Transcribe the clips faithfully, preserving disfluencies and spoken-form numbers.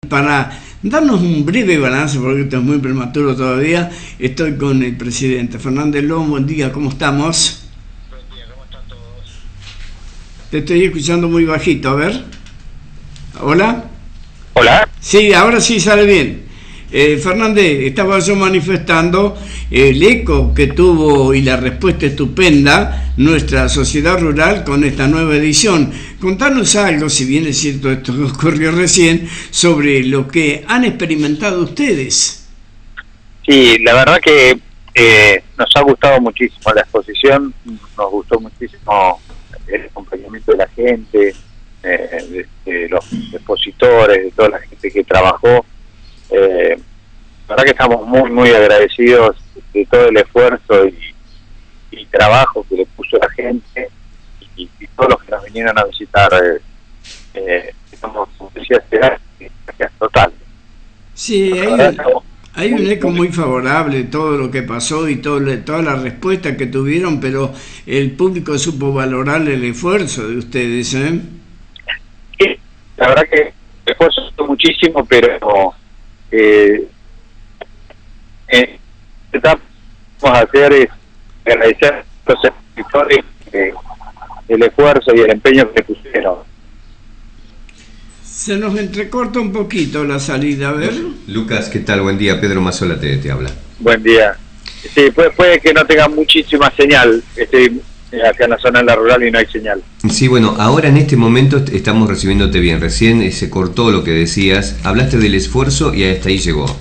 para darnos un breve balance, porque esto es muy prematuro todavía. Estoy con el presidente Fernández Lom. Buen día, ¿cómo estamos? Buen día, ¿cómo están todos? Te estoy escuchando muy bajito, a ver. ¿Hola? ¿Hola? Sí, ahora sí sale bien. Eh, Fernández, estaba yo manifestando el eco que tuvo y la respuesta estupenda nuestra sociedad rural con esta nueva edición. Contanos algo, si bien es cierto esto ocurrió recién, sobre lo que han experimentado ustedes. Sí, la verdad que eh, nos ha gustado muchísimo la exposición, nos gustó muchísimo el acompañamiento de la gente, eh, de, de los expositores, de toda la gente que trabajó. Eh, la verdad que estamos muy muy agradecidos de todo el esfuerzo y, y trabajo que le puso la gente y, y todos los que nos vinieron a visitar. Eh, eh, estamos, como decía, gracias total. Sí, hay un, hay un eco muy favorable, todo lo que pasó y todo, toda la respuesta que tuvieron, pero el público supo valorar el esfuerzo de ustedes, ¿eh? Sí, la verdad que el esfuerzo es muchísimo, pero eh, eh, lo que vamos a hacer es agradecer a los escritores eh, el esfuerzo y el empeño que pusieron. Se nos entrecorta un poquito la salida, a ver. Lucas, ¿qué tal? Buen día, Pedro Mazzola te, te habla. Buen día. Sí, puede, puede que no tenga muchísima señal, estoy acá en la zona de la rural y no hay señal. Sí, bueno, ahora en este momento estamos recibiéndote bien. Recién eh, se cortó lo que decías, hablaste del esfuerzo y hasta ahí llegó.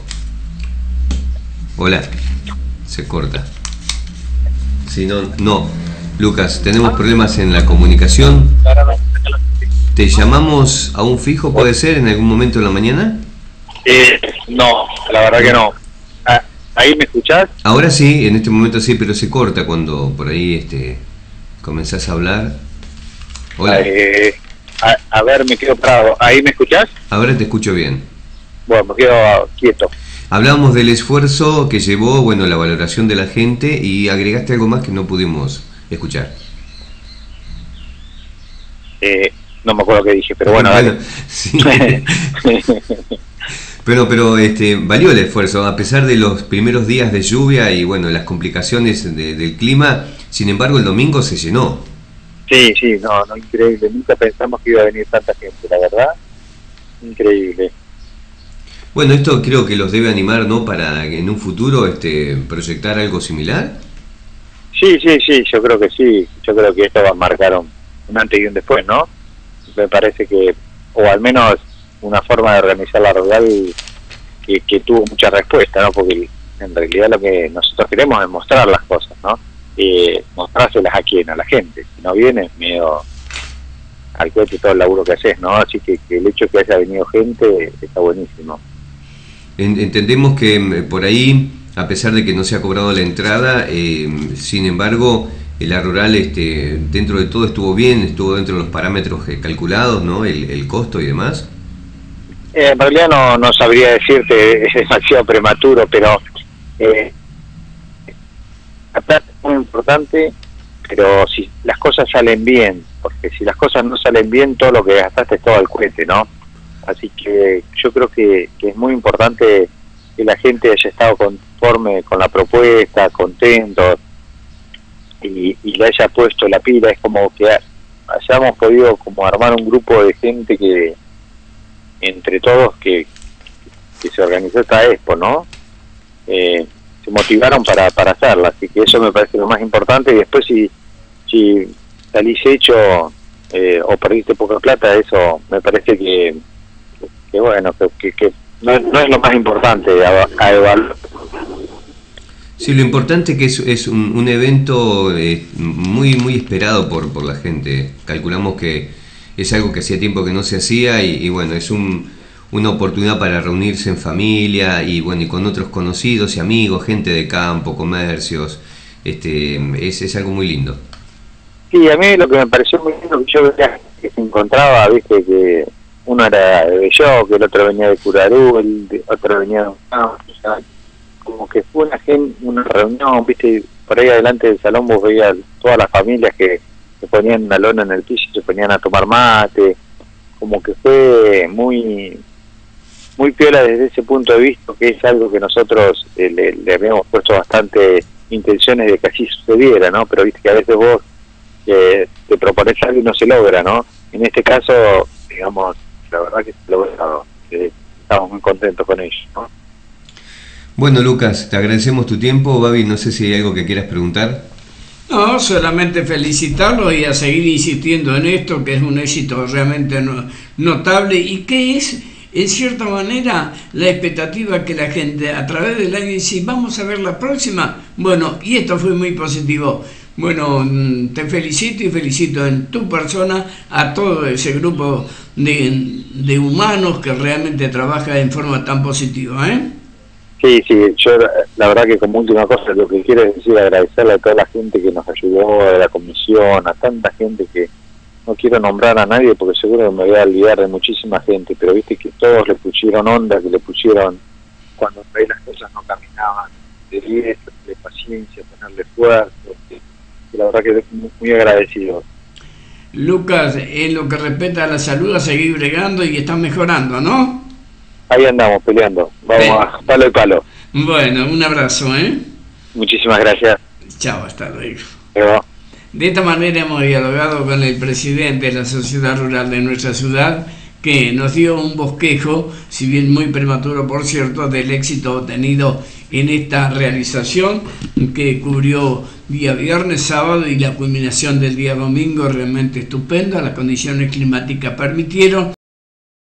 Hola, se corta. Si no, no. Lucas, tenemos problemas en la comunicación. ¿Te llamamos a un fijo, puede ser, en algún momento de la mañana? Eh, no, la verdad que no. Ah, ¿ahí me escuchás? Ahora sí, en este momento sí, pero se corta cuando por ahí este comenzás a hablar. Hola. Eh, a, a ver, me quedo parado. ¿Ahí me escuchás? Ahora te escucho bien. Bueno, me quedo quieto. Hablábamos del esfuerzo que llevó, bueno, la valoración de la gente, y agregaste algo más que no pudimos escuchar. Eh, no me acuerdo qué dije, pero bueno, bueno dale. Sí. Pero, pero este, valió el esfuerzo, a pesar de los primeros días de lluvia y bueno, las complicaciones de, del clima. Sin embargo, el domingo se llenó. Sí, sí, no, no, increíble. Nunca pensamos que iba a venir tanta gente, la verdad. Increíble. Bueno, esto creo que los debe animar, ¿no? Para en un futuro este, proyectar algo similar. Sí, sí, sí, yo creo que sí. Yo creo que esto va a marcar un, un antes y un después, ¿no? Me parece que, o al menos una forma de organizar la rural que, que tuvo mucha respuesta, ¿no? Porque en realidad lo que nosotros queremos es mostrar las cosas, ¿no? Eh, mostrárselas a quién, a la gente. Si no viene, miedo al coche todo el laburo que haces, ¿no? Así que, que el hecho de que haya venido gente está buenísimo. Entendemos que por ahí, a pesar de que no se ha cobrado la entrada, eh, sin embargo, la rural este, dentro de todo estuvo bien, estuvo dentro de los parámetros calculados, ¿no? El, el costo y demás. Eh, en realidad no, no sabría decirte, es demasiado prematuro, pero eh, la plata es muy importante, pero si las cosas salen bien, porque si las cosas no salen bien, todo lo que gastaste es todo al cohete, ¿no? Así que yo creo que, que es muy importante que la gente haya estado conforme con la propuesta, contento, y, y le haya puesto la pila. Es como que hayamos podido como armar un grupo de gente que, entre todos, que, que se organizó esta expo, ¿no? Eh, se motivaron para, para hacerla, así que eso me parece lo más importante. Y después si, si salís hecho eh, o perdiste poca plata, eso me parece que que bueno, que, que, que no, no es lo más importante a, a evaluar. Sí, lo importante es que es, es un, un evento eh, muy muy esperado por, por la gente. Calculamos que es algo que hacía tiempo que no se hacía y, y bueno, es un, una oportunidad para reunirse en familia y bueno, y con otros conocidos y amigos, gente de campo, comercios. Este, es, es algo muy lindo. Sí, a mí lo que me pareció muy lindo que yo veía que se encontraba, viste, que uno era de Bello, que el otro venía de Curarú, el otro venía de Uncamp, o sea, como que fue una gente, una reunión, viste, por ahí adelante del salón vos veías todas las familias que se ponían una lona en el piso y se ponían a tomar mate, como que fue muy muy piola desde ese punto de vista, que es algo que nosotros eh, le, le habíamos puesto bastante intenciones de que así sucediera, ¿no? Pero viste que a veces vos eh, te propones algo y no se logra, ¿no? En este caso, digamos, la verdad que se logró, eh, estamos muy contentos con ello, ¿no? Bueno, Lucas, te agradecemos tu tiempo. Babi, no sé si hay algo que quieras preguntar. No, solamente felicitarlo y a seguir insistiendo en esto, que es un éxito realmente no, notable y que es, en cierta manera, la expectativa que la gente a través del año dice, vamos a ver la próxima. Bueno, y esto fue muy positivo. Bueno, te felicito y felicito en tu persona a todo ese grupo de, de humanos que realmente trabaja en forma tan positiva, ¿eh? Sí, sí, yo la verdad que como última cosa lo que quiero es decir, agradecerle a toda la gente que nos ayudó, a la comisión, a tanta gente que no quiero nombrar a nadie porque seguro que me voy a olvidar de muchísima gente, pero viste que todos le pusieron onda, que le pusieron cuando por ahí las cosas no caminaban, de bien, de paciencia, ponerle esfuerzo, que, que la verdad que muy, muy agradecido. Lucas, en lo que respecta a la salud, a seguir bregando y están mejorando, ¿no? Ahí andamos peleando, vamos sí. a palo y palo. Bueno, un abrazo, ¿eh? Muchísimas gracias. Chao, hasta luego. Pero... De esta manera hemos dialogado con el presidente de la Sociedad Rural de nuestra ciudad, que nos dio un bosquejo, si bien muy prematuro por cierto, del éxito obtenido en esta realización que cubrió día viernes, sábado y la culminación del día domingo, realmente estupenda. Las condiciones climáticas permitieron